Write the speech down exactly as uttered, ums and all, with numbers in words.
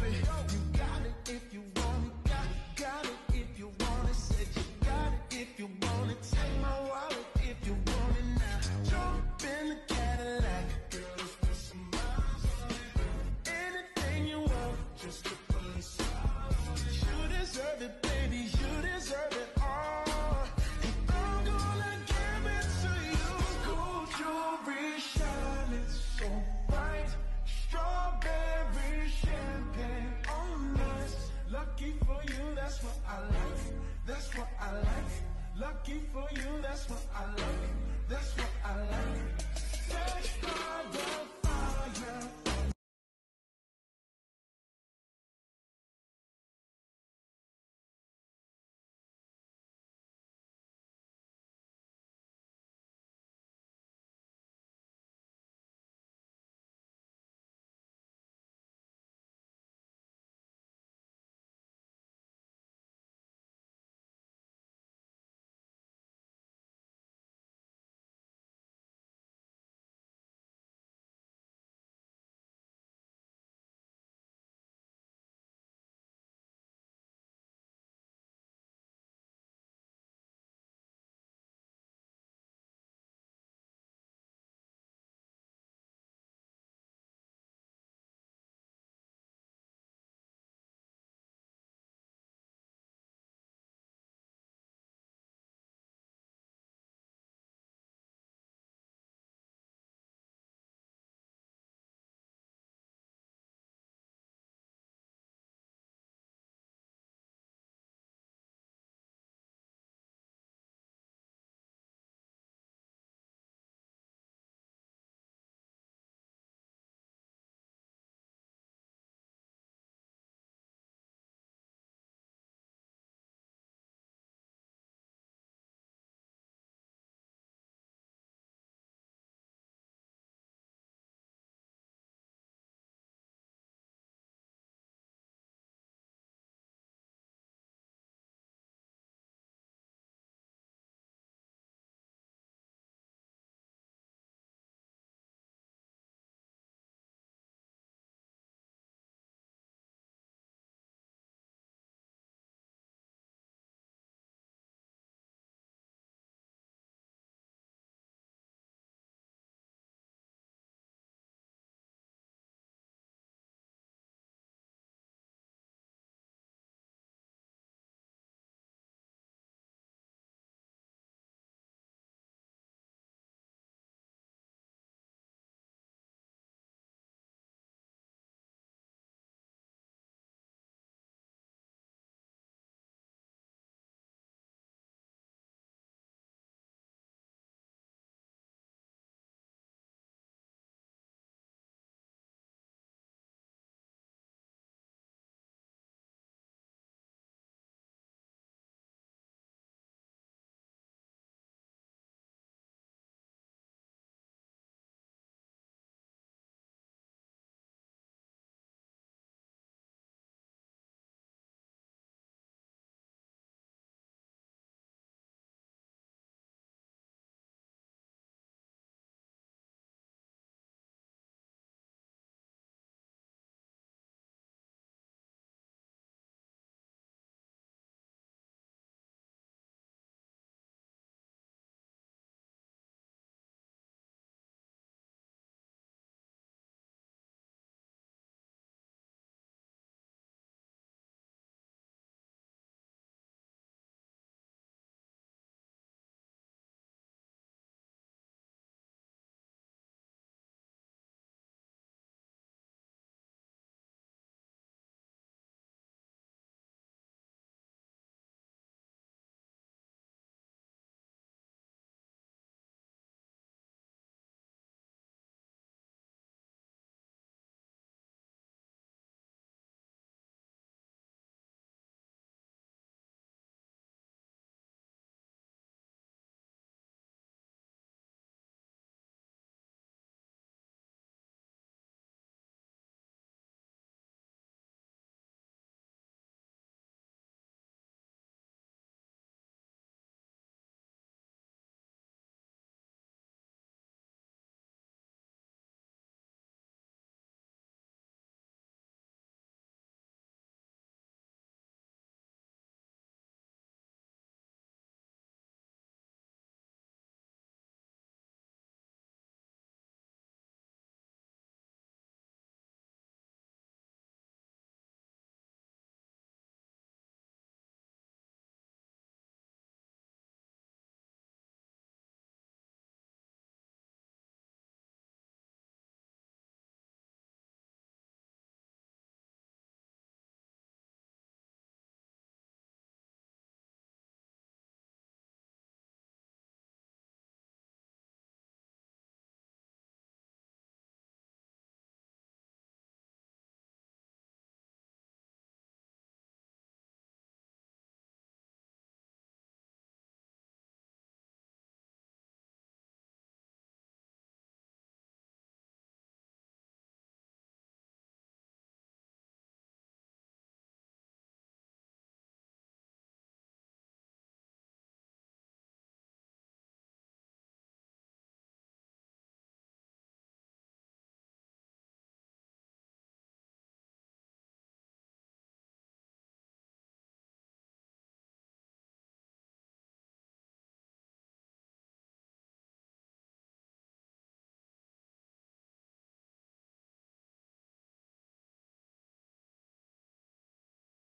it. You got it if you want it. Got, got it if you want it. Said you got it if you want it. Take my wallet if you want it now. Jump in the Cadillac, girl, let's put some miles on it. Anything you want, just to put a smile on it. You deserve it, baby, you deserve it all. And I'm gonna give it to you. Gold jewelry shining so bright. Strawberry champagne on us. Lucky for you, that's what I like. That's what I like. Lucky for you, that's what I like. That's what I like. Touched by the